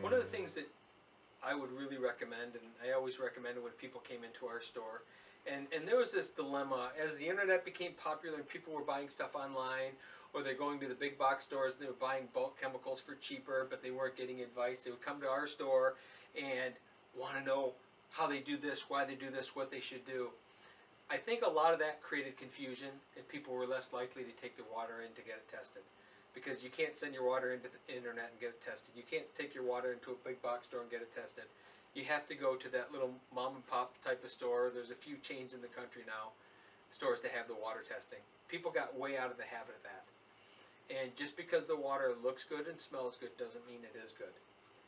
One of the things that I would really recommend, and I always recommended when people came into our store, and there was this dilemma as the internet became popular and people were buying stuff online, or they're going to the big box stores and they were buying bulk chemicals for cheaper, but they weren't getting advice. They would come to our store and want to know how they do this, why they do this, what they should do. I think a lot of that created confusion, and people were less likely to take their water in to get it tested. Because you can't send your water into the internet and get it tested. You can't take your water into a big box store and get it tested. You have to go to that little mom and pop type of store. There's a few chains in the country now, stores to have the water testing. People got way out of the habit of that. And just because the water looks good and smells good doesn't mean it is good.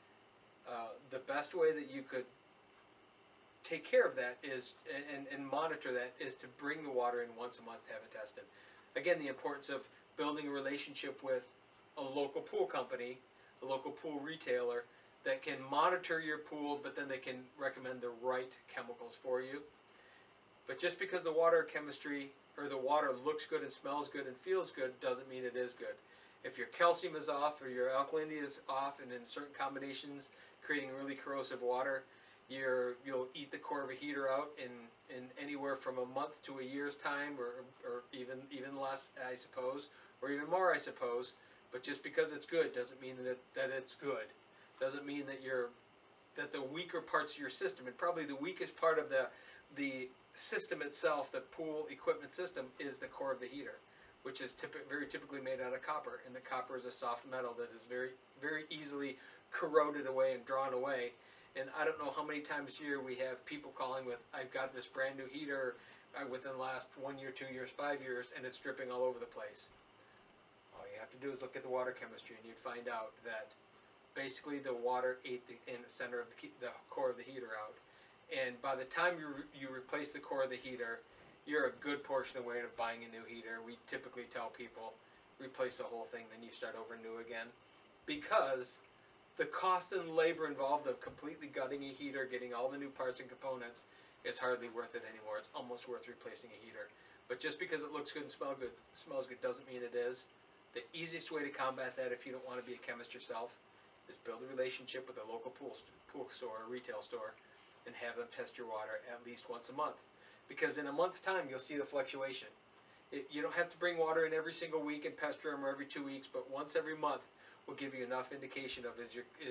The best way that you could take care of that is and monitor that is to bring the water in once a month to have it tested. Again, the importance of building a relationship with a local pool company, a local pool retailer that can monitor your pool, but then they can recommend the right chemicals for you. But just because the water chemistry or the water looks good and smells good and feels good doesn't mean it is good. If your calcium is off or your alkalinity is off and in certain combinations creating really corrosive water, you'll eat the core of a heater out in anywhere from a month to a year's time, or even less, I suppose, or even more, I suppose. But just because it's good doesn't mean that it's good. Doesn't mean that that the weaker parts of your system, and probably the weakest part of the system itself, the pool equipment system, is the core of the heater, which is very typically made out of copper, and the copper is a soft metal that is very easily corroded away and drawn away. And I don't know how many times a year we have people calling with, I've got this brand new heater within the last 1 year, 2 years, 5 years, and it's dripping all over the place. All you have to do is look at the water chemistry, and you'd find out that basically the water ate in the center of the core of the heater out. And by the time you replace the core of the heater, you're a good portion away of buying a new heater. We typically tell people, replace the whole thing, then you start over new again. Because the cost and labor involved of completely gutting a heater, getting all the new parts and components, is hardly worth it anymore. It's almost worth replacing a heater. But just because it looks good and smells good doesn't mean it is. The easiest way to combat that, if you don't want to be a chemist yourself, is build a relationship with a local pool store or retail store and have them test your water at least once a month. Because in a month's time, you'll see the fluctuation. You don't have to bring water in every single week and pester them, or every 2 weeks, but once every month will give you enough indication of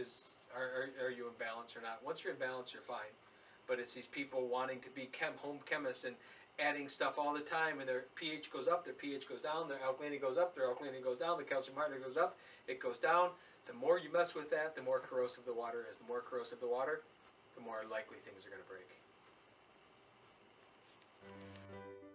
are you in balance or not. Once you're in balance, you're fine. But it's these people wanting to be home chemists and adding stuff all the time, and their pH goes up, their pH goes down, their alkalinity goes up, their alkalinity goes down, the calcium hydride goes up, it goes down. The more you mess with that, the more corrosive the water is. The more corrosive the water, the more likely things are going to break.